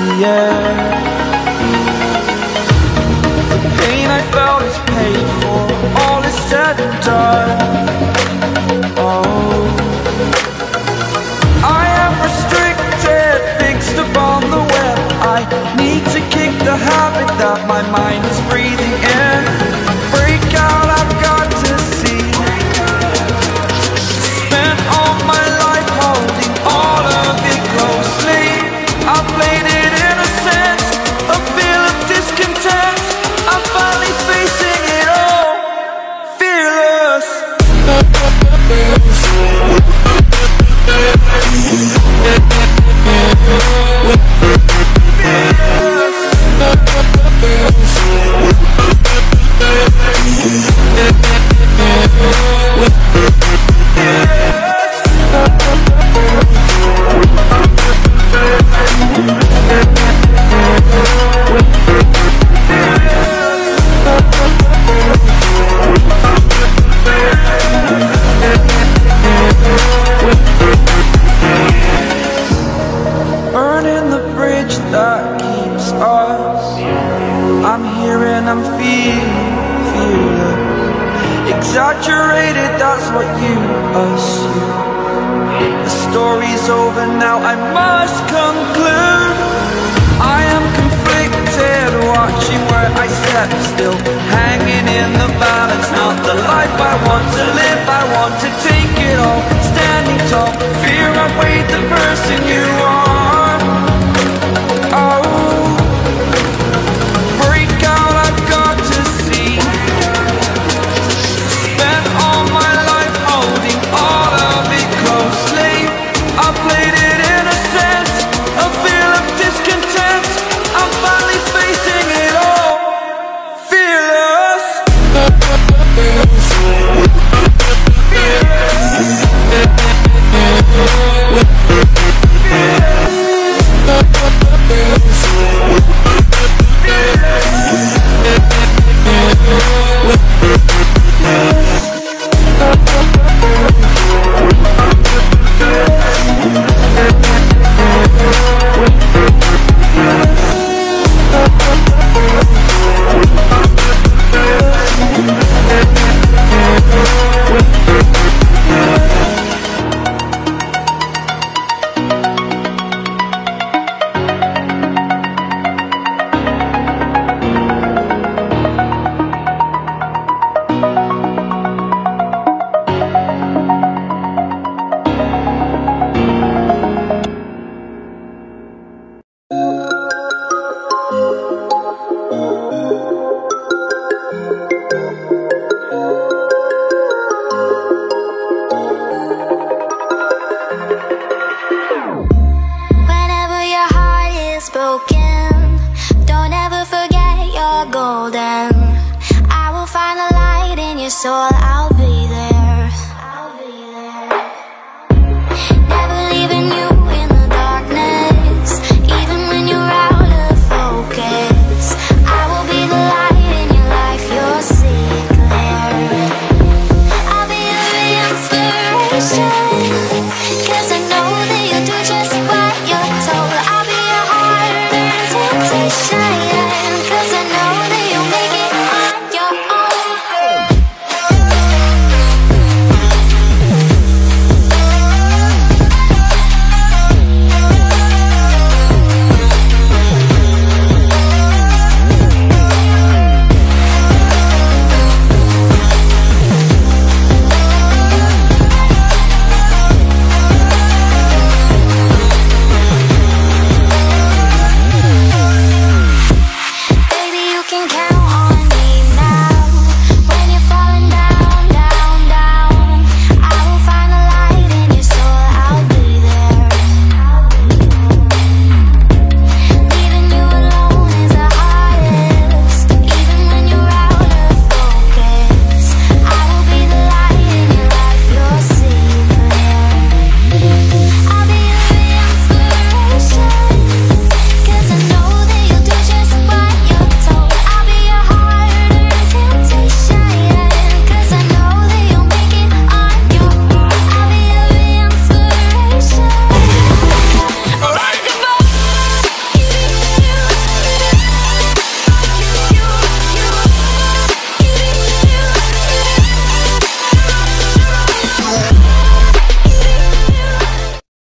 the air. The pain I felt is paid for, all is said and done. Oh, I am restricted, fixed upon the web. I need to kick the habit that my mind is breathing in. Break out, I've got to see. Spent all my life holding all of it closely. I played it in a sense, a feel of discontent. I'm finally facing it all, fearless. Burning the bridge that keeps us. I'm here and I'm feeling fearless. Exaggerated, that's what you assume. The story's over now, I must conclude.